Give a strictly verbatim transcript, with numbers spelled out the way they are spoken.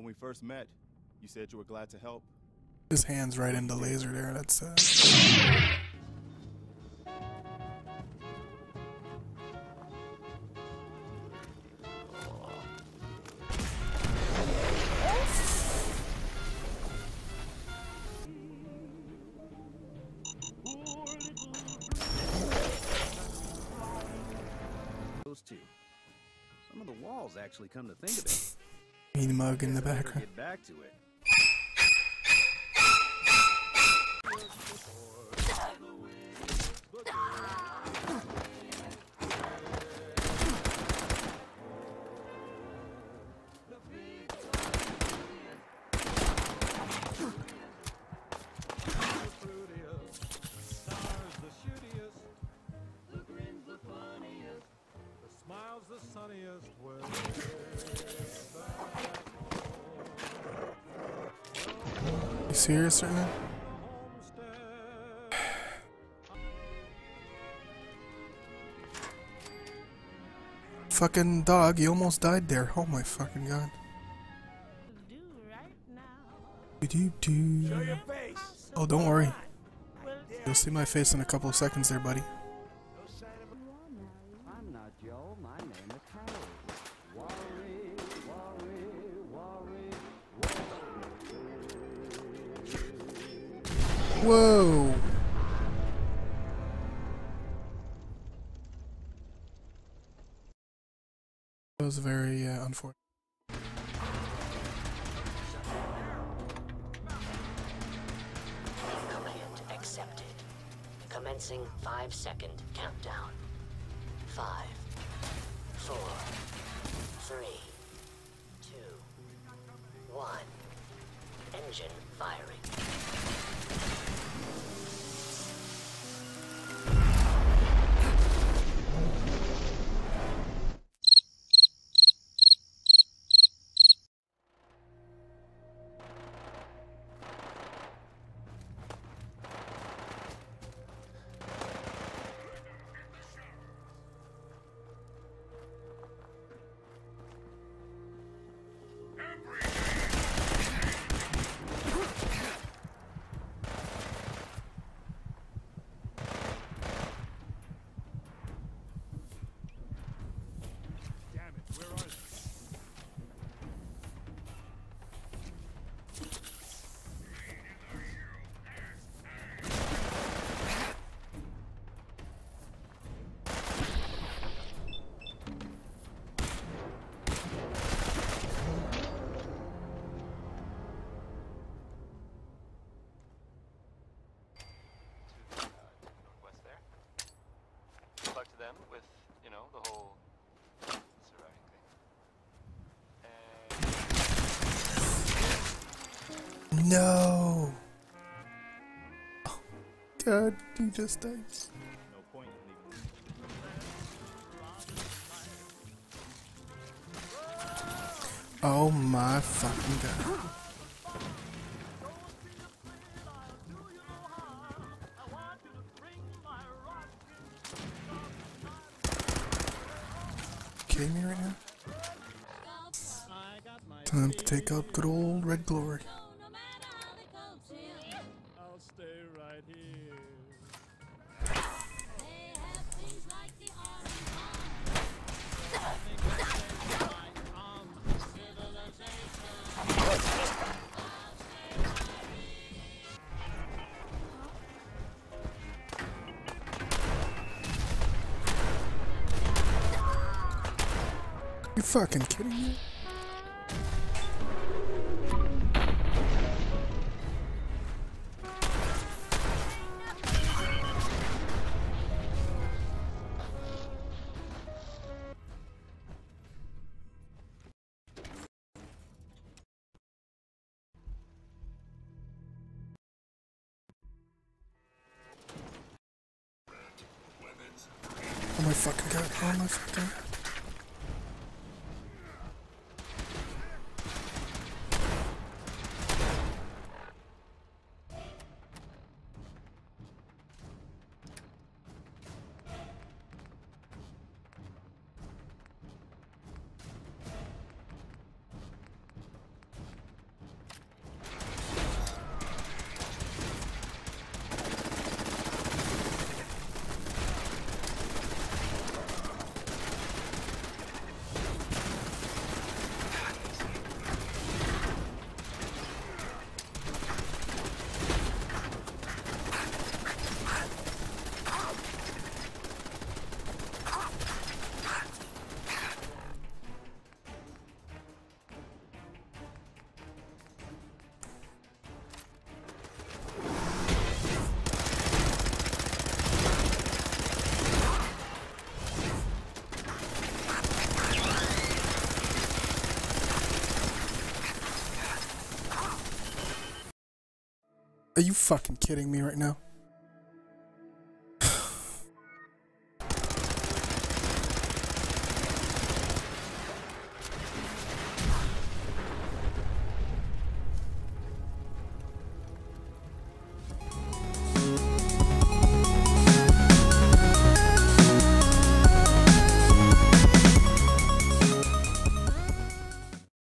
When we first met, you said you were glad to help. His hand's right into laser there. That's uh. Those two. Some of the walls actually come to think of it. Mean mug in the background. Get back to it. You serious right now? Fucking dog, you almost died there. Oh my fucking god. Do do. Show your face. Oh, don't worry. You'll see my face in a couple of seconds there, buddy. I'm not Joe. My name is Harry. Worry, worry, worry, worry. Whoa. That was very uh, unfortunate. Command accepted. Commencing five second countdown. Five, four, three, two, one. Engine firing. With, you know, the whole surviving thing. And... No. Oh, God, you just died. No point in leaving. Oh my fucking god. Kidding me right now? Time to take out good old Red Glory. I'll stay right here. You fucking kidding me? Oh my fucking god, oh my fucking god. Are you fucking kidding me right now?